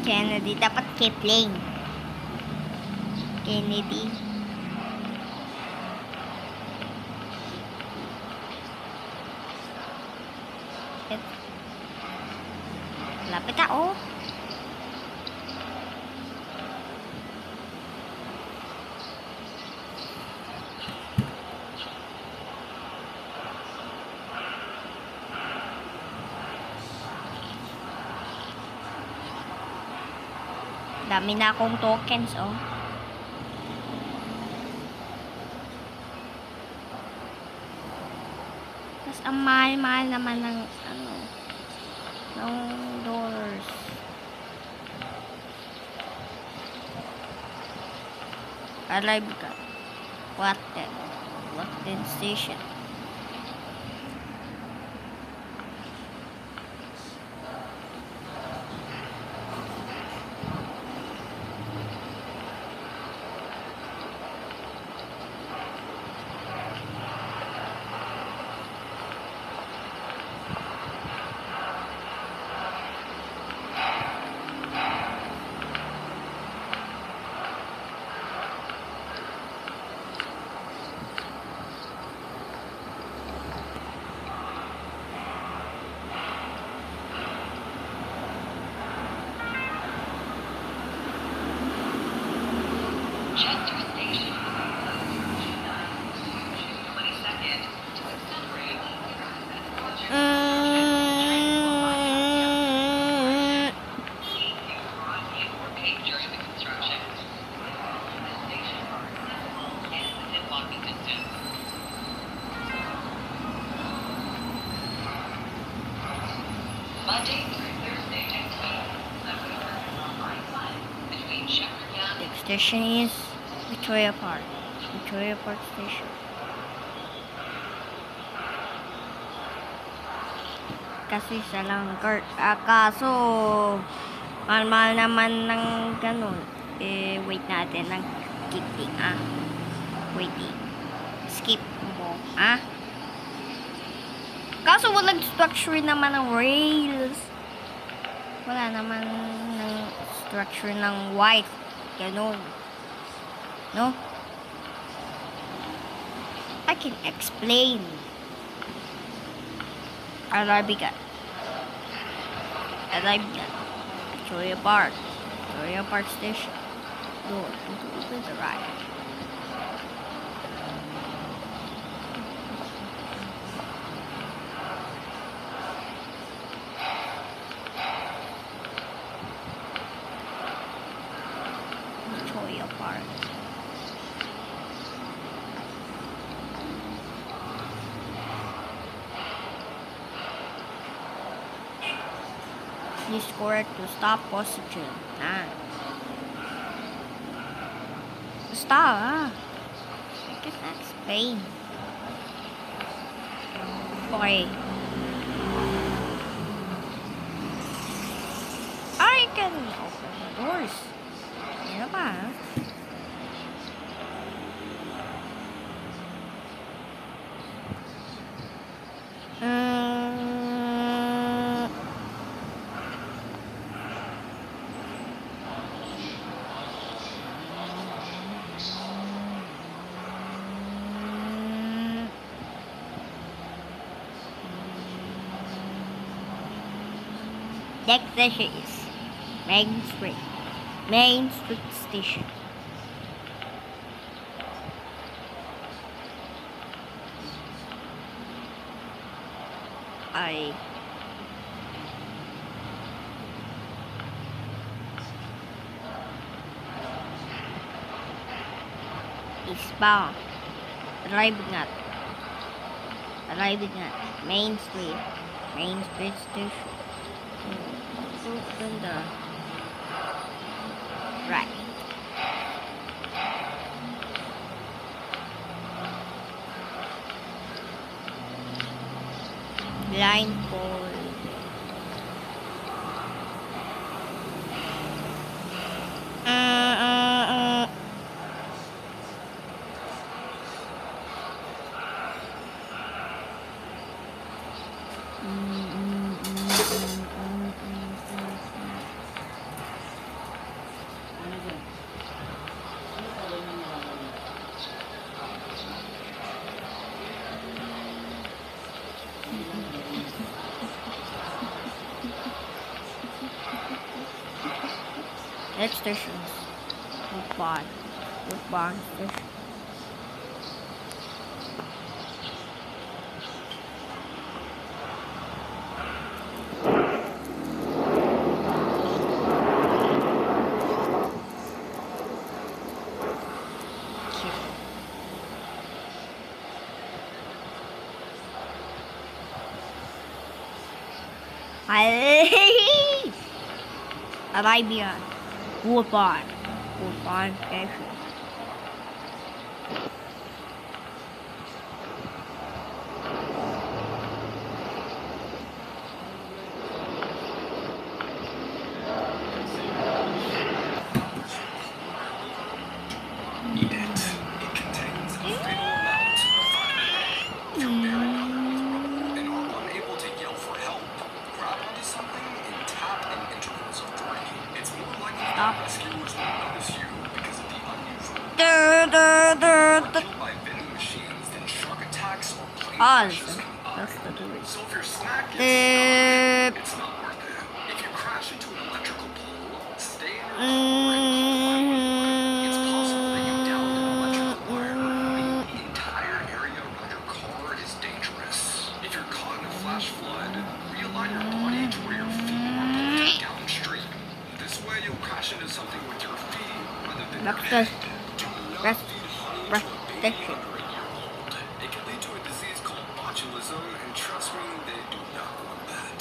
Kennedy. Dapat Kipling. Kennedy. Lapit ako. Dami na akong tokens, oh. Tapos ang mahal-mahal naman ng ano, ng dollars. Alive ka. What then? What then station? Station is Victoria Park Station. Kasi isa lang card. Kaso mahal-mahal naman ng ganun. Wait natin ng Kipling, waiting. Skip mo, Kaso walang structure naman ng rails. Wala naman ng structure ng white. Ganon. No? I can explain. Arabica. Victoria Park Station. Door to the right. Park. Please correct to stop position. Stop, I can explain. Okay. I can open the doors. Ano ba? Next station is Main Street Station. Eastbound. Arriving at Main Street Station. Open the right. Blindfold. Next station is Woodbine. Woodbine Station. Arabia. Woodbine. Woodbine Station. That's the door. So if your snack is it's not worth it. If you crash into an electrical pole, stay in your It's possible that you downed an electrical wire. The entire area around your car is dangerous. If you're caught in a flash flood, realign your body to where your feet are pointed downstream. This way you'll crash into something with your feet rather than your head. Do not feed honey to a baby under a year old. It can lead to a disease called botulism, and trust me, they do not want that.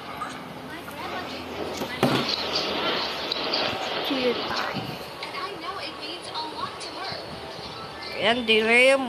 And I know it means a lot to her. Yan, dilim.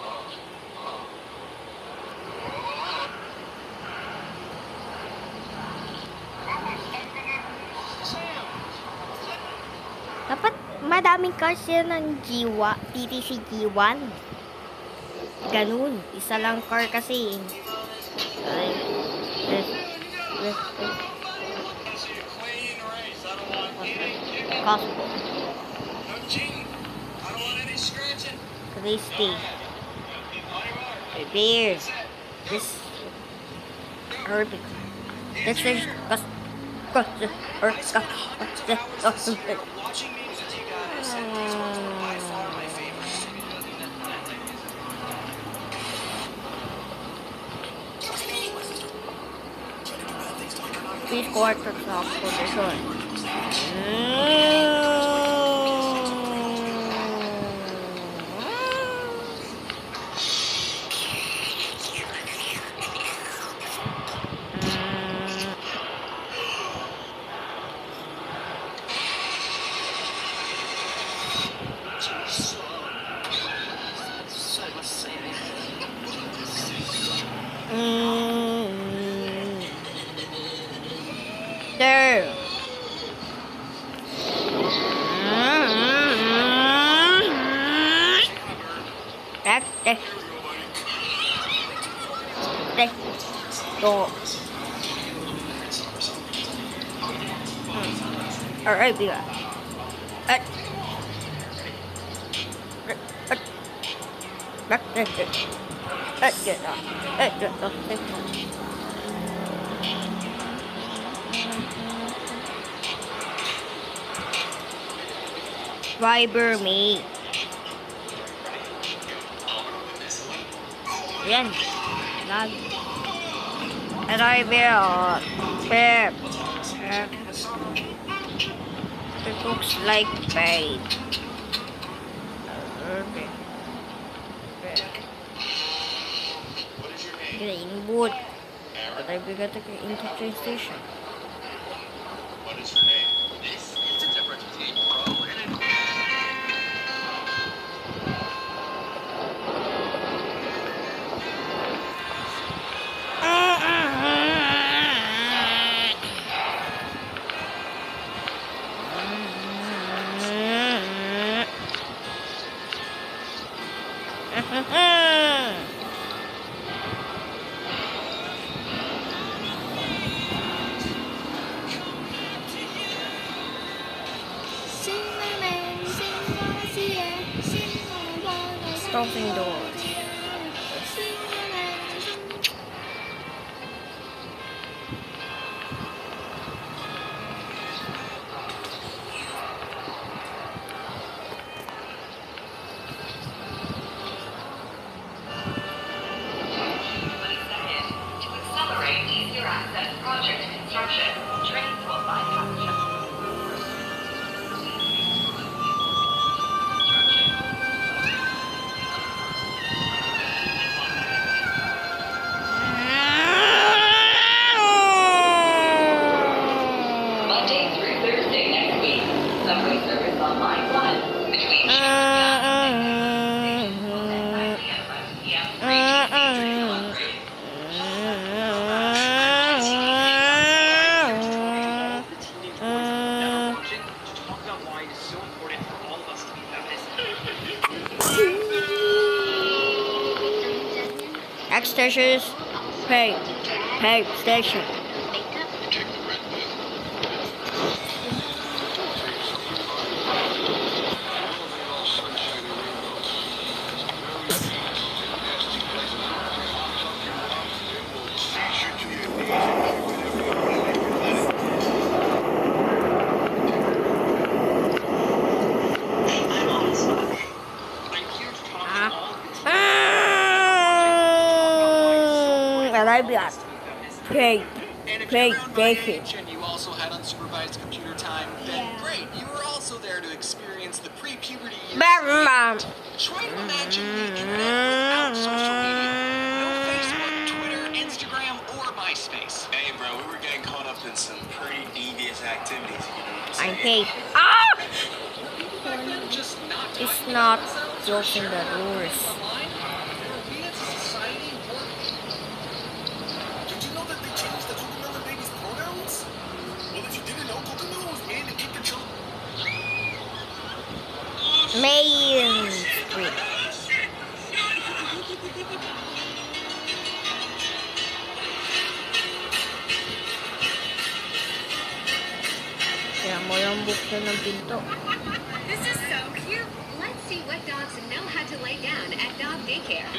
Dapat madaming kasi ng G1, TTC G1. Ganun. Isa lang car kasi. Possible. Christy. Beer. This. Perfect. This is. Please quarter top position. There. Go. Alright, biga. Viber me. Yan. Lag. Arrival. Pep. It looks like bait. Okay. Greenwood. But I got to get into train station. What is your name? This is the difference between pro and an Stopping doors. Monday through Thursday next week. Subway service on line 1 between 7 and 5 p.m. Talk about why it is so important for all of us to be feminists. Next station is pay station. And if you're around my age and you also had unsupervised computer time, then great, you were also there to experience the pre-puberty years. Try to imagine the internet without social media. No Facebook, Twitter, Instagram, or MySpace. Hey bro, we were getting caught up in some pretty devious activities, you know what I'm I saying? hate. Back then, just not It's talking not about themselves or closing sharing the their doors. opinions online. We as a society work. Did you know that they changed the Cocomelon baby's pronouns? Well, if you didn't know, Cocomelon was made to keep the children. Main Street. Kaya mo yung buksan ng pinto. This is so cute. Let's see what dogs know how to lay down at dog daycare.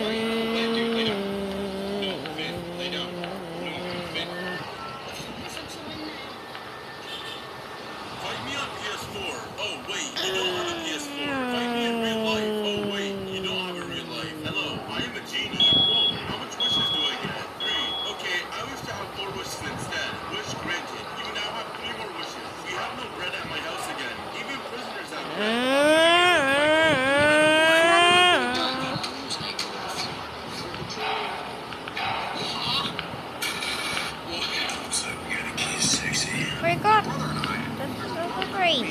Fight me on PS4. Oh, wait, you don't have a PS4. Fight me in real life. Oh, wait, you don't have a real life. Hello, I am a genie. Whoa, how much wishes do I get? 3. Okay, I wish to have 4 wishes instead. Wish granted. You now have 3 more wishes. We have no bread at my house again. Even prisoners have bread. Oh my god, that's so great.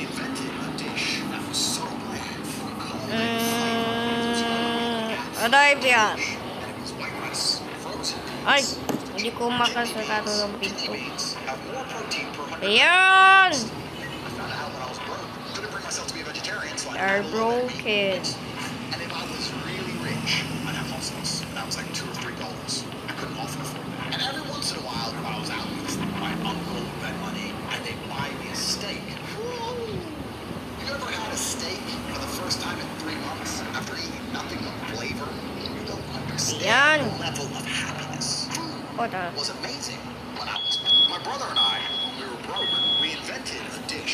Ano yan? Ay, hindi ko makasakado ng pinto. Ayan! They're broken. And if I was really rich, I'd have hot sauce. That was like $2 or $3. I couldn't often afford that. And every once in a while, when I was out with my uncle with that money, and they'd buy me a steak. Whoa! You ever had a steak for the first time in 3 months after eating nothing of flavor? You don't understand the level of happiness. Food was amazing when I was young. My brother and I, when we were broke, we invented a dish.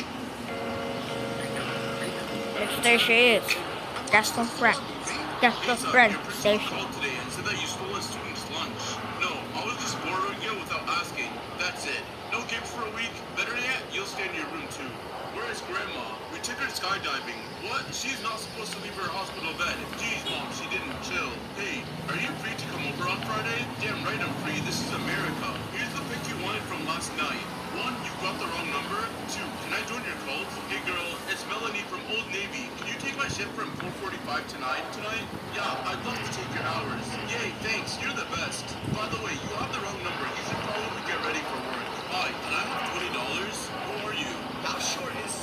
Next station is Danforth station. Today and said that you stole a student's lunch. No, I was just borrowing you without asking. That's it. No games for a week. Better yet, you'll stay in your room too. Where's Grandma? We took her skydiving. What? She's not supposed to leave her hospital bed. Jeez, Mom, she didn't chill. Hey, are you free to come over on Friday? Damn right I'm free. This is America. Here's the pic you wanted from last night. 1, you got the wrong number. 2, can I join your cult? Hey girl, it's Melanie from Old Navy. Can you take my shift from 4:45 to 9 tonight? Yeah, I'd love to take your hours. Yay, thanks. You're the best. By the way, you have the wrong number. You should probably get ready for work. Hi, can I have $20? Who are you? How short is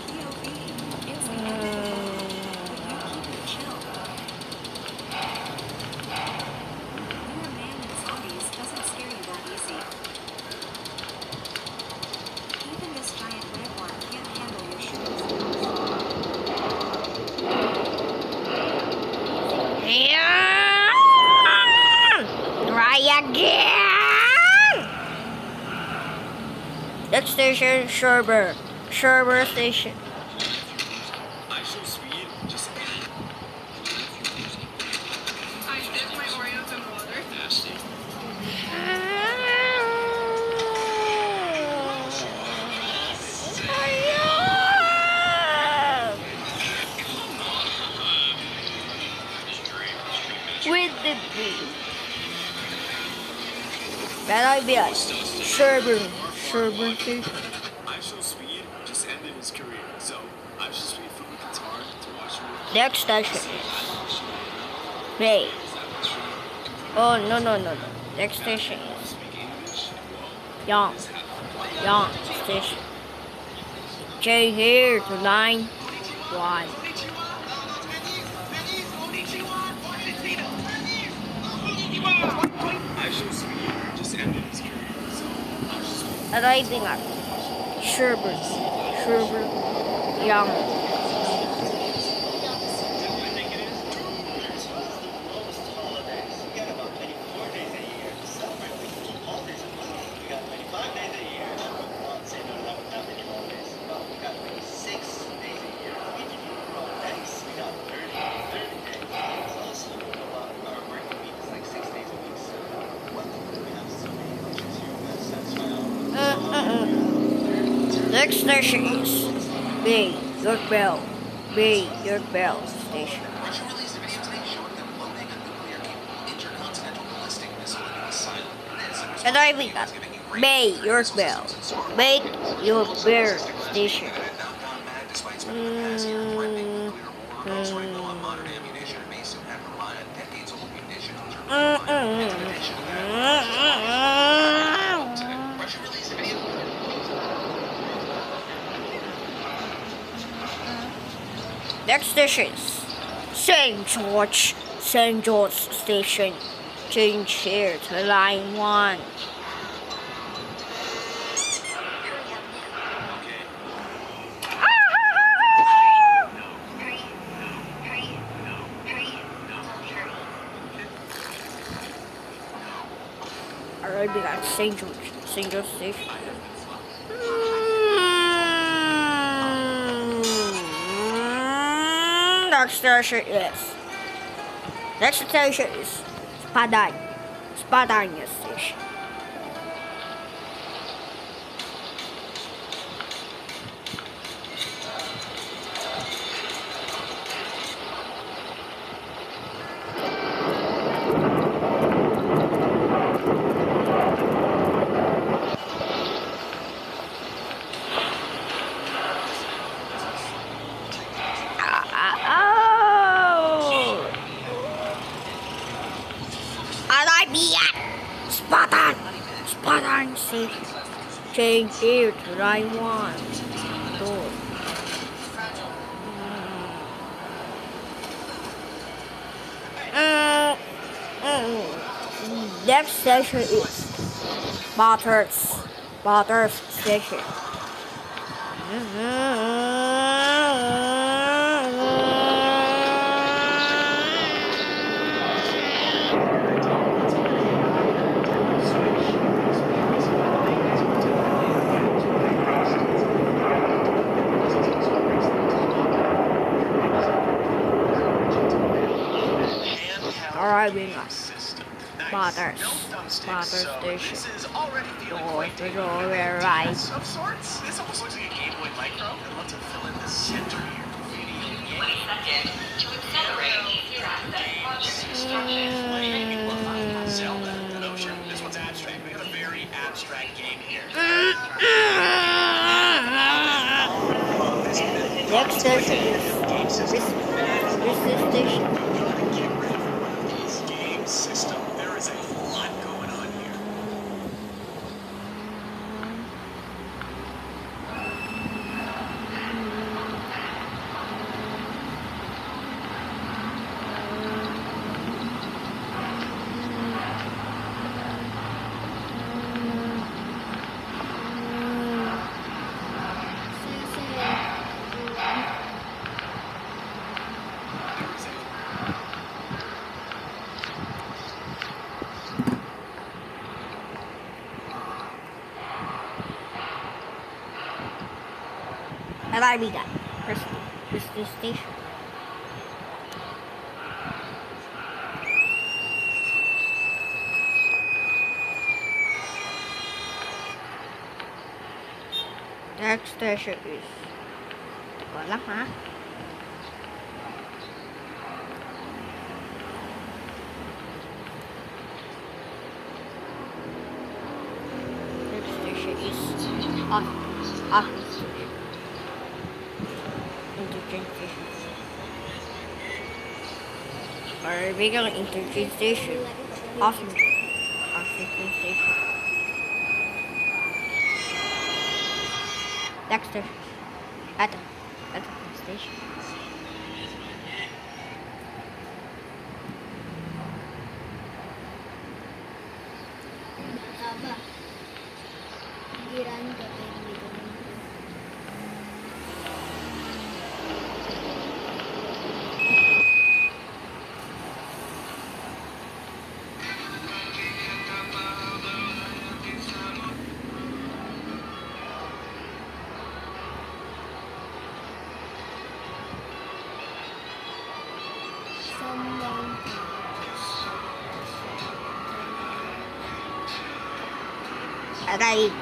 Try again! Next station, Sherber station. I show speed, just I dip my Oreos in the water. nasty. With the beat. That idea. Sherber station. I show Next station is Bay. Oh no. Next station is Young Station. Change here to line 1. Arriving at Sherburne, Young. Next station is Bay, York Bell Station. Russia released a video today showing them loading a nuclear-capable intercontinental ballistic missile into a silo. And I think that Bay, York Bell Station. Next station is St. George Station. Change here to line 1. Already got St. George Station. Next station is Spadina Station. Spartan Station. Change here to line 1. Door. Next station is Bathurst Station. Arriving at Bathurst Station. Door to door, right. Of sorts. This almost looks like a Game Boy Micro. I'd love to fill in the center here. 20 seconds to accelerate your access Zelda, an ocean. This one's abstract. We got a very abstract game here. Next station is Station. Game system. There is a lot going on here. Arriving at Bristol Station. Next station is Teka lang ha. Next station is Interchange Station. Arriving on Interchange Station. Islington. Islington Station. Next station. At the station. Haba. Girahin ka tayo dito. Arrive.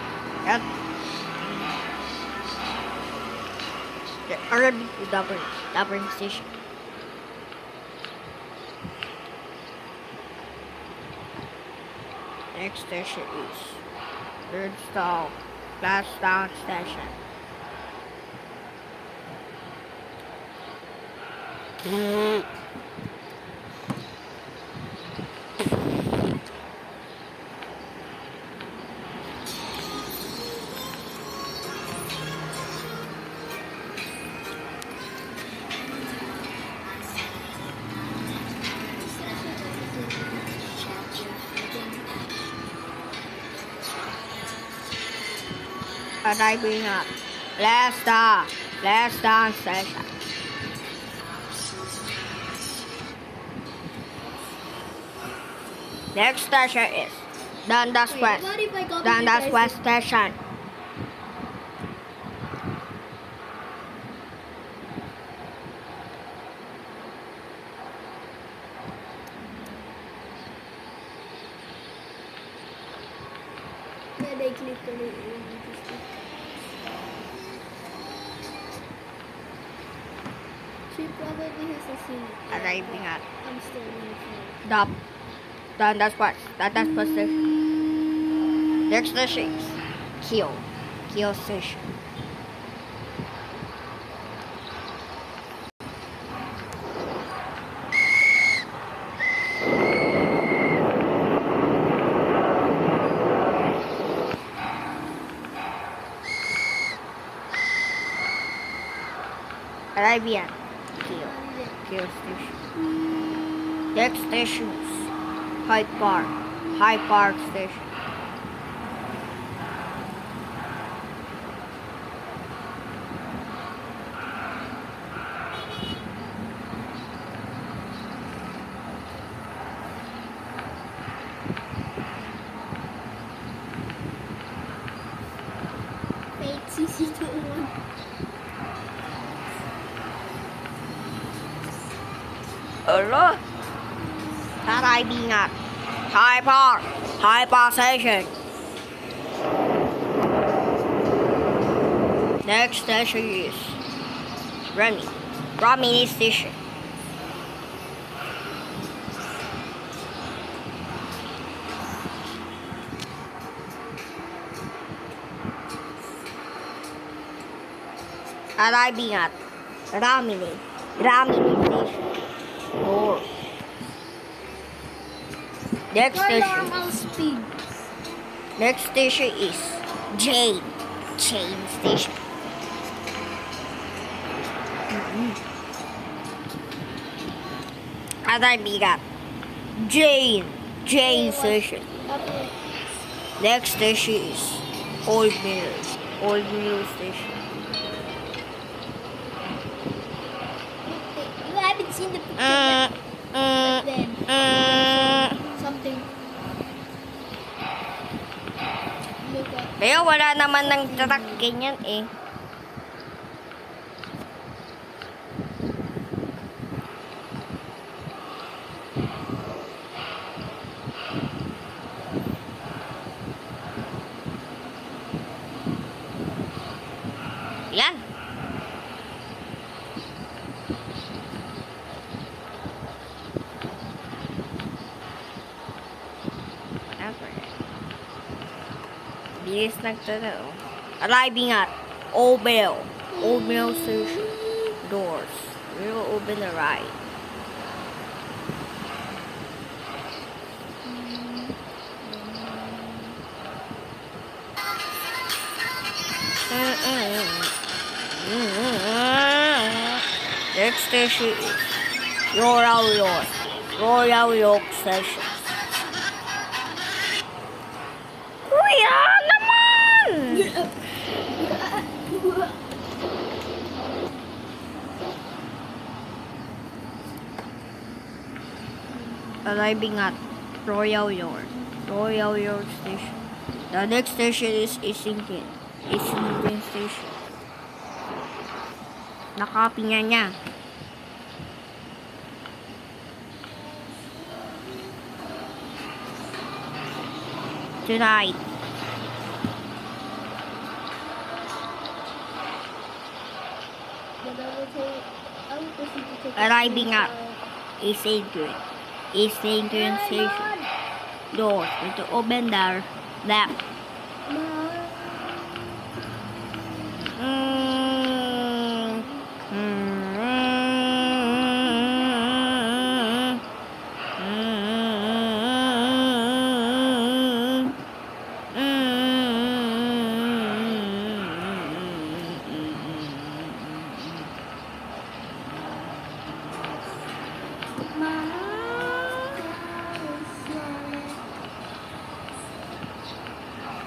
Arriving to Dublin Station. Next station is third stall, last down station. Arriving at last down station. Next station is Dundas West. Dundas West Station. Yeah, they clicked on it. She probably has a scene. Arriving at I'm still waiting for Dundas West Station. Next station is Kiel Station. Arriving at Kiel Station. Next station is Hyde Park Station. Fate CC21. Hello? Arriving at Hyde Park Station. Next station is Romney Station. Arriving at Romney Station. Bloor. Next Normal station. speed. Next station is Jane Station. Arriving at Jane Station. Okay. Next station is Old Mill Station. You haven't seen the picture yet. But then, something. Look up. Pero wala naman ng truck ganyan eh. Yan. Bilis nagtanong. Arriving at Old Mill Station. Doors. We will open the ride. Next station is Royal York Station. Kuya naman! Arriving at Royal York Station. The next station is Islington Station. Nakopy niya. Tonight. Arriving at Islington Station. Doors to open their left.